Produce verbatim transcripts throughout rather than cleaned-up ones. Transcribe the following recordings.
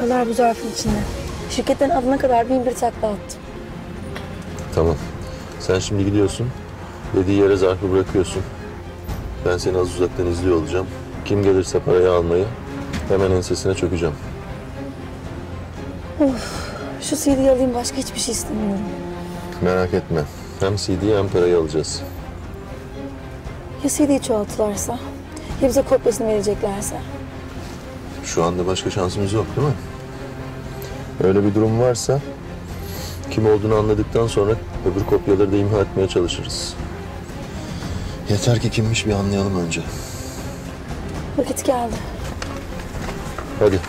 Anahtarlar bu zarfın içinde. Şirketten alana kadar bin bir takla attım. Tamam. Sen şimdi gidiyorsun. Dediği yere zarfı bırakıyorsun. Ben seni az uzaktan izliyor olacağım. Kim gelirse parayı almayı hemen ensesine çökeceğim. Of, şu C D'yi alayım, başka hiçbir şey istemiyorum. Merak etme. Hem C D'yi hem parayı alacağız. Ya C D'yi çoğaltırlarsa? Ya bize kopyasını vereceklerse? Şu anda başka şansımız yok değil mi? Öyle bir durum varsa kim olduğunu anladıktan sonra öbür kopyaları da imha etmeye çalışırız. Yeter ki kimmiş bir anlayalım önce. Vakit geldi. Hadi.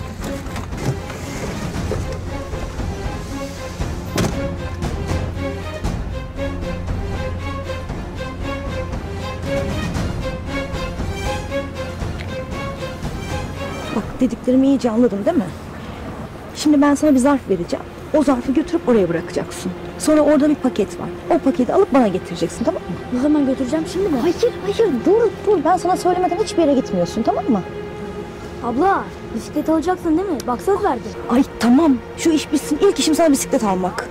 Bak, dediklerimi iyice anladın değil mi? Şimdi ben sana bir zarf vereceğim. O zarfı götürüp oraya bırakacaksın. Sonra orada bir paket var. O paketi alıp bana getireceksin, tamam mı? Ne zaman götüreceğim, şimdi mi? Hayır, hayır. Dur, dur. Ben sana söylemeden hiçbir yere gitmiyorsun, tamam mı? Abla, bisiklet alacaksın değil mi? Bak söz verdin. Ay tamam. Şu iş bitsin. İlk işim sana bisiklet almak.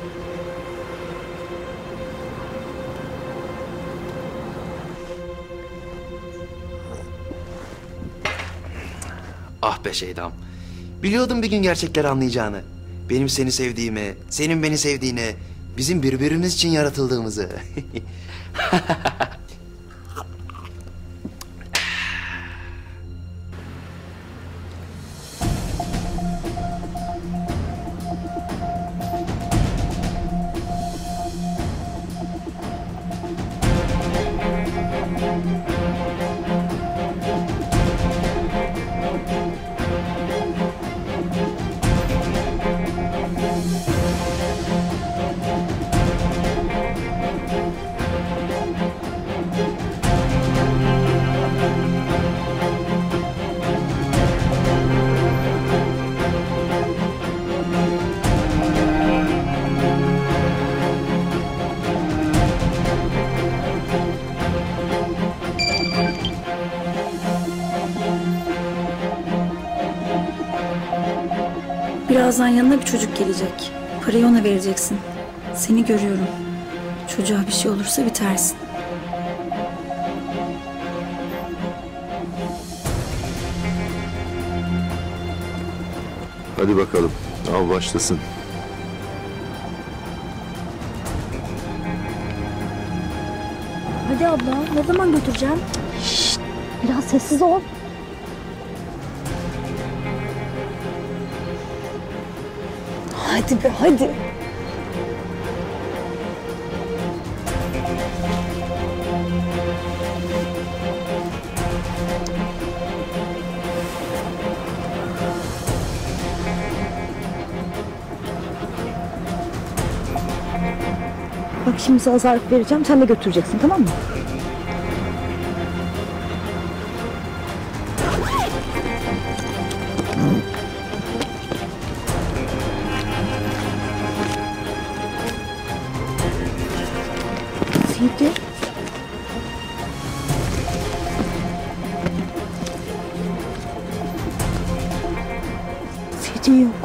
Ah be Şeydam. Biliyordum bir gün gerçekleri anlayacağını. Benim seni sevdiğimi, senin beni sevdiğini, bizim birbirimiz için yaratıldığımızı. Birazdan yanına bir çocuk gelecek. Parayı ona vereceksin. Seni görüyorum. Çocuğa bir şey olursa bitersin. Hadi bakalım. Av başlasın. Hadi abla, ne zaman götüreceğim? Şşt, biraz sessiz ol. Hadi be, hadi. Bak, şimdi sana zarf vereceğim. Sen de götüreceksin, tamam mı? C D. C D yok.